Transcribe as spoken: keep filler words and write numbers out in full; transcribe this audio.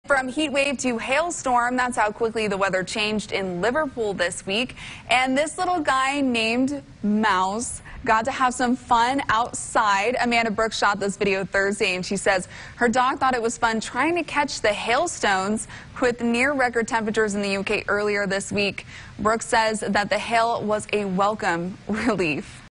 From heat wave to hailstorm, that's how quickly the weather changed in Liverpool this week. And this little guy named Mouse got to have some fun outside. Amanda Brooks shot this video Thursday, and she says her dog thought it was fun trying to catch the hailstones with near record temperatures in the U K earlier this week. Brooks says that the hail was a welcome relief.